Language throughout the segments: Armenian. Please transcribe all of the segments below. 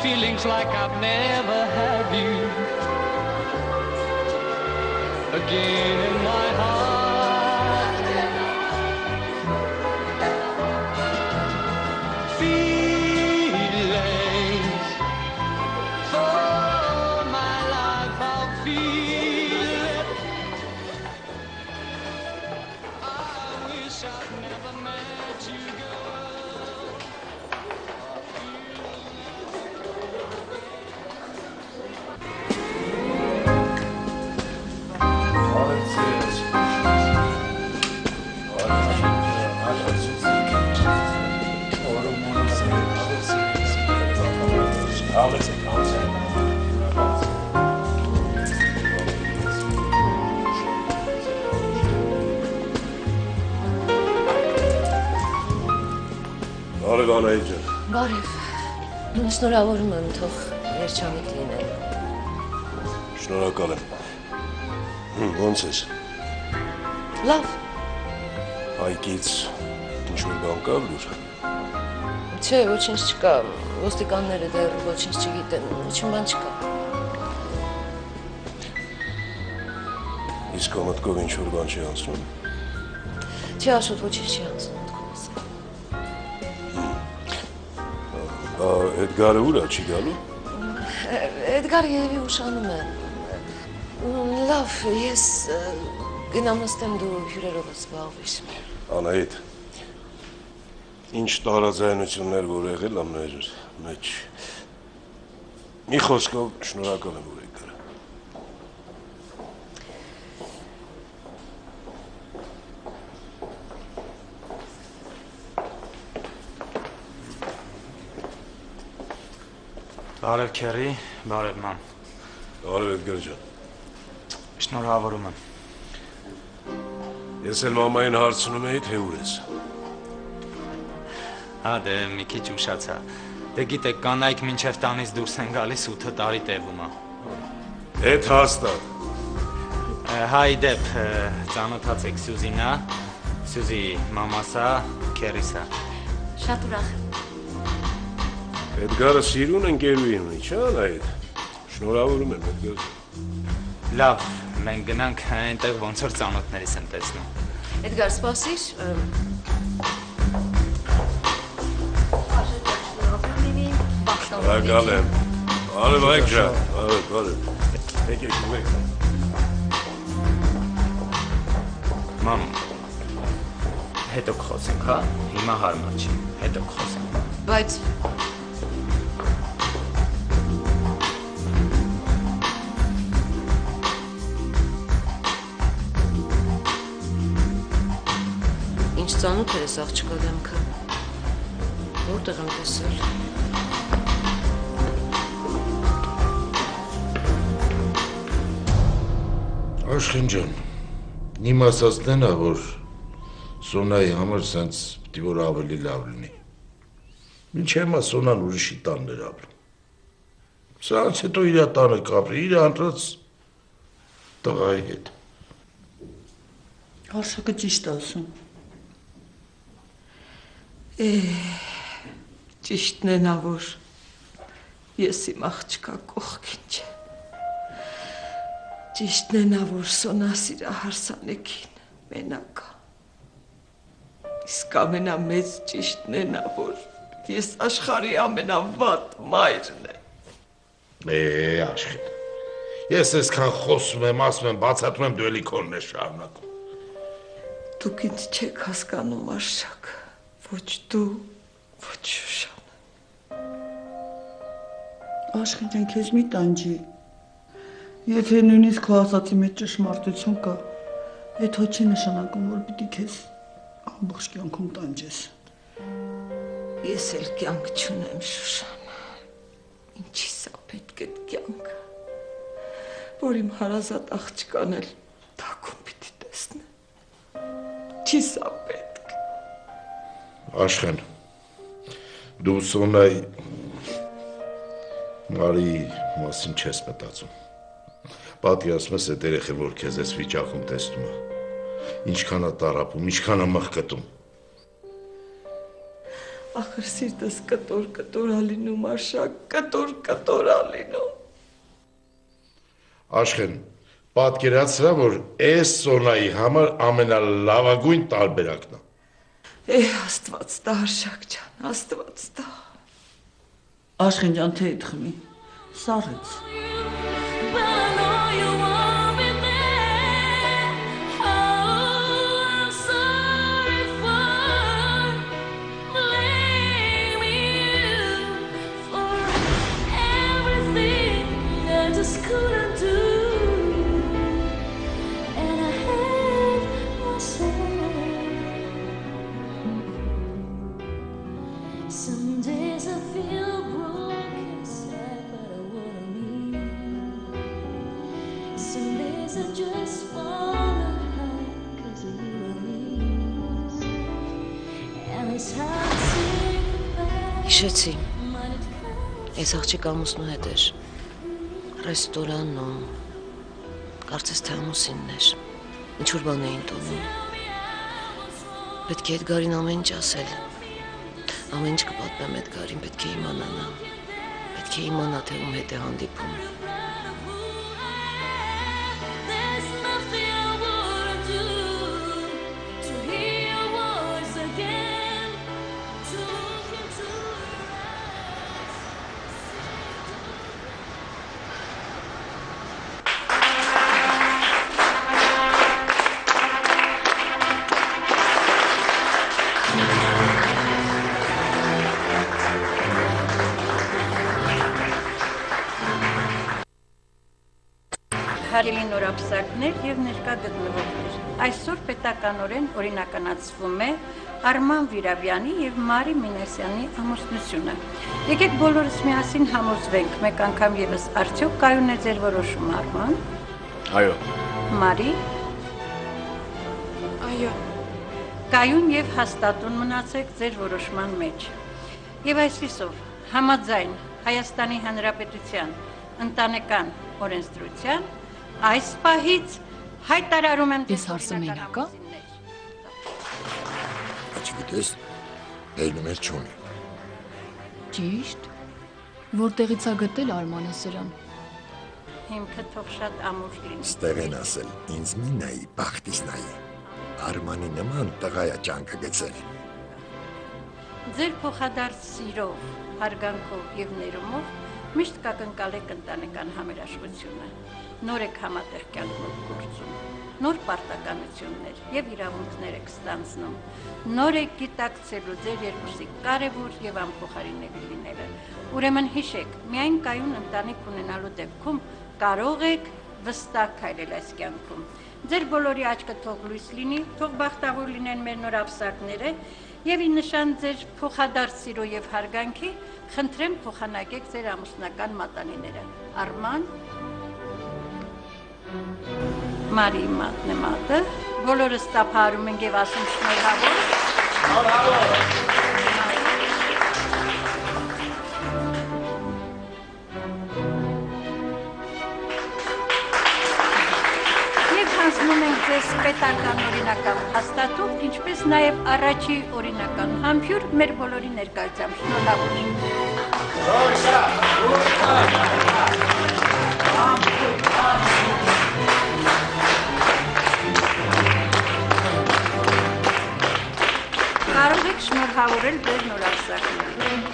feelings like I've never had you again in my heart. Feelings for my life, I'll feel it. I wish I'd never met you, girl. Բարև ջան։ Բարև։ Շնորհավորում եմ, թող երջանիկ լինեն։ Շնորհակալ եմ։ Ոնց ես։ Լավ։ Հայկից ինչ-որ բան կա լուր։ Չէ, ոչինչ չկա։ Ոստիկանները դեռ ոչինչ չգիտեն, ոչինչ բան չկա։ Իսկ մտքով ինչ-որ բան չի անցնում։ Չի Աշոտ, ոչինչ չի անցնում մտքովս։ Էդգարը ուր է, չի գալու։ Էդգարը երևի ուշանում է։ Լավ, ես գնամ նստեմ, դու հյուրերով զբաղվիր։ Անահիտ, ինչ տարաձայնություններ որ եղել ա մեր մեջ։ Մի խոսքով շնորհակալ եմ որ եք գալու։ Բարև քերի, բարև ման։ Բարև Էդգար ջան։ Շնորհավորում եմ։ Ես էլ մամային հարցնում էի, թե ուր ես։ Հա, դե մի քիչ ուշացա։ Դե գիտեք, կանայք մինչև տանից դուրս են գալիս 8 տարի տևում է։ Էդ հաստատ։ Հայ դեպ, ծանոթած եք Սյուզինա, Սյուզի մամասա, քերիսա։ Շատ ուրախ եմ։ Էդգարը սիրուն ընկերուհի ունի, չէ՞ Անահիտ։ Շնորհավորում եմ Էդգար։ Լավ, մենք գնանք այնտեղ ոնց որ ծանոթներիս եմ տեսնում։ Էդգար, սպասիր։ Շնորհակալ եմ։ Բարև Այկ ջան, բարև։ Եկեք ուրեք։ Մամ, հետո կխոսենք, հա։ Հիմա հարմար չի, հետո կխոսենք։ Բայց ինչ ծանոթ է ես աղջկա դեմքը։ Որտեղ եմ տեսել։ Աշխեն ջան, իմ ասածն է, որ Սոնայի համար սենց պիտի որ ավելի լավ լինի։ Մինչ հիմա Սոնան ուրիշի տանն էր ապրում։ Սրանց հետո իր տանը կապրի, իր անտրած տղայի հետ։ Արշակը ճիշտ ասում։ Ճիշտն է նա, որ ես իմ աղջկա կողքին չեմ։ Ճիշտն է նա, որ Սոնա սիրահարսանեկին մենակ է։ Իսկ ամենամեծ ճիշտն է նա, որ ես աշխարհի ամենավատ մայրն եմ։ Աշխեն, ես այսքան խոսում եմ, ասում եմ, բացատրում եմ, դու էլի քոնն ես շարունակում։ Դուք ինձ չեք հասկանում, Արշակ, ոչ դու, ոչ Շուշանը։ Աշխեն ջան, քեզ մի տանջի։ Եթե նույնիսկ քո ասածի մեջ ճշմարտություն կա, այդ հո չի նշանակում, որ պիտի քեզ ամբողջ կյանքում տանջես։ Ես էլ կյանք չունեմ, Շուշանը։ Ինչի սա պետք է կյանքը, որ իմ հարազատ աղջկան էլ թաքուն պիտի տեսնե։ Չի սա պետք։ Աշխեն, դու Սոնայի Մարի մասին չես մտածում։ Պատկերացնում ես այդ երեխան, որ քեզ այս վիճակում տեսնում է։ Ինչքան է տառապում, ինչքան է մղկտում։ Ախր սիրտս կտոր ալինում արշակ, կտոր ալինում։ Աշխեն, պատկերացրա, որ այս Սոնայի համար ամենալավագույն տարբերակն է։ Աստված տա արշակ ջան, Աստված տա։ Աշխեն ջան, թե իդ խմի, սառեց։ Հիշեցի, այս աղջիկ ամուսնու հետ էր, ռեստորաննում, կարծես թե ամուսինն էր, ինչ-որ բան էին տոնում, պետք է Էդգարին ամեն ինչ ասել, ամեն ինչ կպատմեմ Էդգարին, պետք է իմանա նա, պետք է իմանա, թե ում հետ է հանդիպում։ Հարելի նորապսակներ և ներկա գտնվողներ։ Այսօր պետականորեն օրինականացվում է Արման Վիրաբյանի և Մարի Մինասյանի ամուսնությունը։ Եկեք բոլորս միասին համոզվենք մեկ անգամ ևս արդյոք կայուն է ձեր որոշումը Արման։ Այո։ Մարի։ Այո։ Կայուն և հաստատուն մնացեք ձեր որոշման մեջ։ Եվ այսպիսով համաձայն Հայաստանի Հանրապետության ընտանեկան օրենսդրության այս պահից հայտարարում եմ Ես հարսը մենակա։ Չգիտես, դերնում էր չունի։ Ճիշտ։ Որտեղից ա գտել Արմանը սրան։ Հիմքը թող շատ ամուր լինի։ Ստեղ են ասել, ինձ մի նայի, բախտիս նայի։ Արմանի նման տղայա ճանկը գցել։ Ձեր փոխադարձ սիրով, հարգանքով և ներումով միշտ կակնկալեք ընտանեկան համերաշխությունը, նոր եք համատեղ կյանքով գործում, նոր պարտականություններ և իրավունքներ եք ստանձնում, նոր եք գիտակցելու ձեր երկուսի կարևոր և անփոխարինելի լինելը։ Ուրեմն հիշեք, միայն կայուն ընտանիք ունենալու դեպքում կարող եք վստահ քայլել այս կյանքում։ Ձեր բոլորի աչքը թող լույս լինի, թող բախտավոր լինեն մեր նոր ապսակները և ի նշան ձեր փոխադարձ սիրո և հարգանքի խնդրեմ փոխանակեք ձեր ամուսնական մատանիները։ Արման, Մարի մատնեմատը, բոլորս տափարում ենք և ասում շնորհավոր։ Եվ հանձնում ենք ձեզ պետական օրինական հաստատում, ինչպես նաև առաջի օրինական համբյուր մեր բոլորի ներկայությամբ Կարող եք շնորհավորել ձեր նորապսակներին։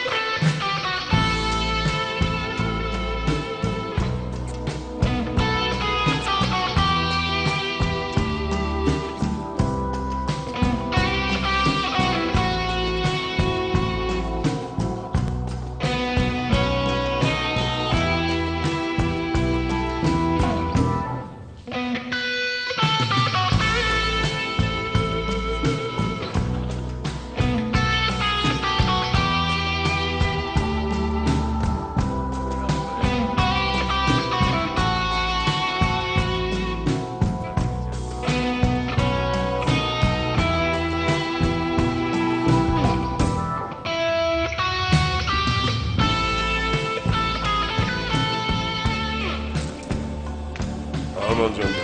Արման ջան,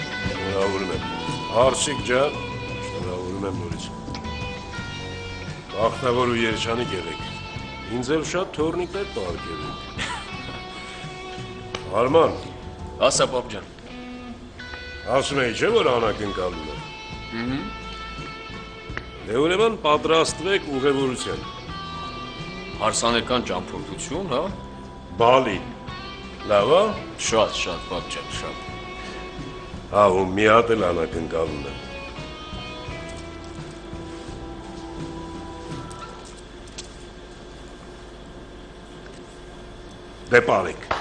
շնորհավորում եմ։ Արշիկ ջան, շնորհավորում եմ նորից։ Ախտավոր ու երջանիկ եղեք։ Ինձ էլ շատ թորնիկներ պարգևեք։ Արման, Ասա պապ ջան։ ասում էի չէ, որ անակնկալում է։ Դե ուրեմն պատրաստվեք ուղևորության։ Հարսանեկան ճամփորդություն, հա։ Բալի։ Լավ է։ Շատ պապ ջան, շատ։ Հա, ու մի հատ էլ անակնկալում է։ Դե պարեք։